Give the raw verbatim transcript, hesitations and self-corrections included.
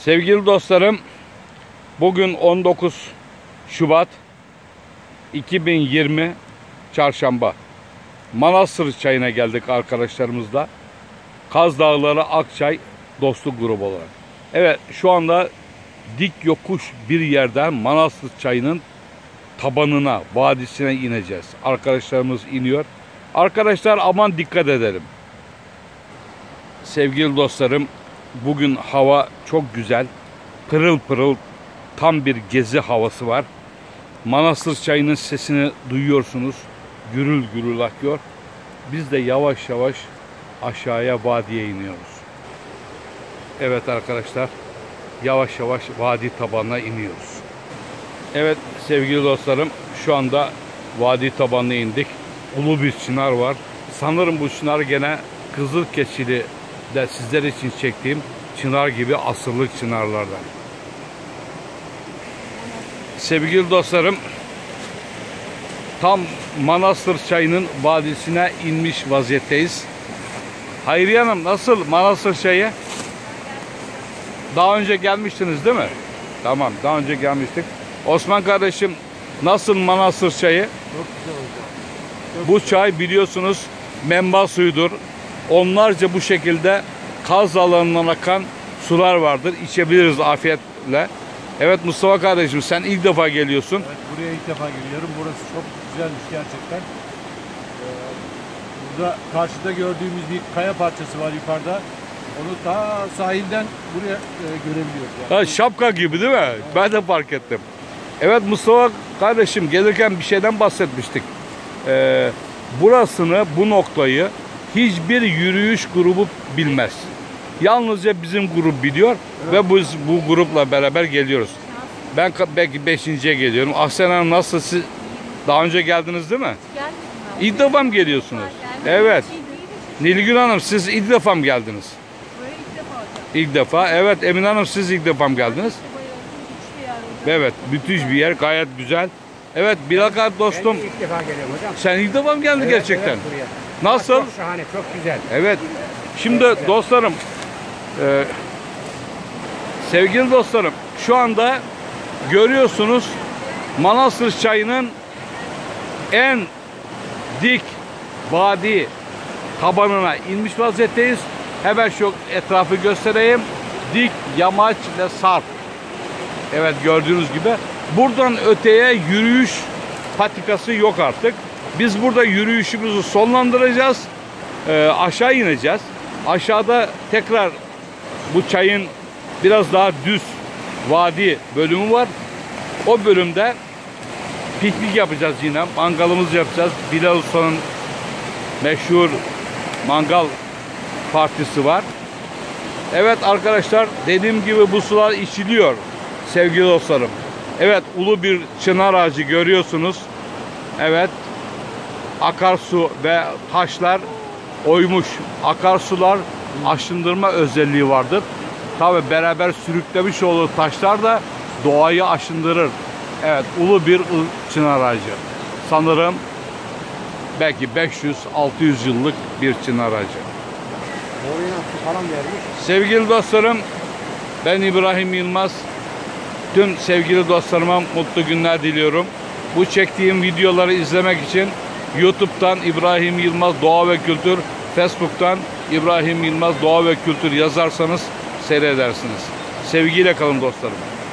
Sevgili dostlarım, bugün on dokuz Şubat iki bin yirmi Çarşamba. Manastır Çayı'na geldik arkadaşlarımızla. Kaz Dağları Akçay Dostluk Grubu olarak. Evet, şu anda dik yokuş bir yerden Manastır Çayı'nın tabanına, vadisine ineceğiz. Arkadaşlarımız iniyor. Arkadaşlar aman dikkat edelim. Sevgili dostlarım, bugün hava çok güzel. Pırıl pırıl, tam bir gezi havası var. Manastır Çayı'nın sesini duyuyorsunuz. Gürül gürül akıyor. Biz de yavaş yavaş aşağıya vadiye iniyoruz. Evet arkadaşlar, yavaş yavaş vadi tabanına iniyoruz. Evet sevgili dostlarım, şu anda vadi tabanına indik. Ulu bir çınar var. Sanırım bu çınar gene Kızılkeşili de sizler için çektiğim çınar gibi asırlık çınarlardan. Sevgili dostlarım, tam Manastır Çayı'nın vadisine inmiş vaziyetteyiz. Hayriye Hanım, nasıl Manastır Çayı? Daha önce gelmiştiniz değil mi? Tamam, daha önce gelmiştik. Osman kardeşim, nasıl Manastır Çayı? Çok güzel oldu. Çok Bu güzel. çay biliyorsunuz menba suyudur. Onlarca bu şekilde Kaz Dağları'ndan akan sular vardır. İçebiliriz afiyetle. Evet Mustafa kardeşim, sen ilk defa geliyorsun. Evet, buraya ilk defa geliyorum. Burası çok güzelmiş gerçekten. Ee, burada karşıda gördüğümüz bir kaya parçası var yukarıda. Onu ta sahilden buraya e, görebiliyoruz. Yani. Ha, şapka gibi değil mi? Evet. Ben de fark ettim. Evet Mustafa kardeşim, gelirken bir şeyden bahsetmiştik. Ee, burasını, bu noktayı hiçbir yürüyüş grubu bilmez. Yalnızca bizim grup biliyor, evet. Ve biz bu grupla beraber geliyoruz. Ben belki beşinciye geliyorum. Ahsen Hanım, nasıl, siz daha önce geldiniz değil mi? Geldim. İlk defa mı geliyorsunuz? Evet. Nilgün Hanım, siz ilk defa mı geldiniz? Buraya ilk defa hocam. İlk defa. Evet Emine Hanım, siz ilk defa mı geldiniz? Evet, müthiş bir yer, gayet güzel. Evet Bilal kardeş dostum. Ben ilk defa geliyorum hocam. Sen ilk defa mı geldin Evet, gerçekten? evet, buraya. Nasıl? Çok şahane, çok güzel. Evet. Şimdi dostlarım, e, sevgili dostlarım, şu anda görüyorsunuz Manastır Çayı'nın en dik vadi tabanına inmiş vaziyetteyiz. Hemen şu etrafı göstereyim. Dik, yamaç ve sarp. Evet, gördüğünüz gibi. Buradan öteye yürüyüş patikası yok artık. Biz burada yürüyüşümüzü sonlandıracağız. Ee, aşağı ineceğiz. Aşağıda tekrar bu çayın biraz daha düz vadi bölümü var. O bölümde piknik yapacağız yine. Mangalımızı yapacağız. Bilal Usta'nın meşhur mangal partisi var. Evet arkadaşlar, dediğim gibi bu sular içiliyor sevgili dostlarım. Evet, ulu bir çınar ağacı görüyorsunuz. Evet, akarsu ve taşlar oymuş. Akarsular aşındırma özelliği vardır. Tabi beraber sürüklemiş olduğu taşlar da doğayı aşındırır. Evet, ulu bir çınar ağacı. Sanırım belki beş yüz altı yüz yıllık bir çınar ağacı. Falan vermiş. Sevgili dostlarım, ben İbrahim Yılmaz. Tüm sevgili dostlarıma mutlu günler diliyorum. Bu çektiğim videoları izlemek için YouTube'dan İbrahim Yılmaz Doğa ve Kültür, Facebook'tan İbrahim Yılmaz Doğa ve Kültür yazarsanız seyredersiniz. Sevgiyle kalın dostlarım.